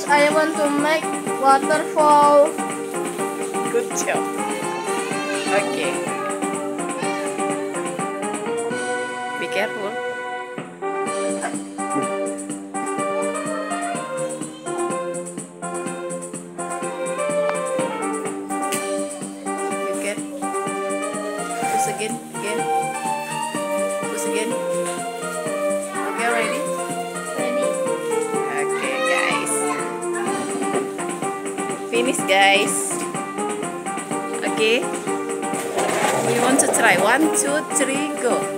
I want to make waterfall. Good job. Okay. Be careful. You get. Push again. Push again. Okay, ready? Ready? Okay, guys. Finish, guys. Okay. We want to try. 1, 2, 3, go.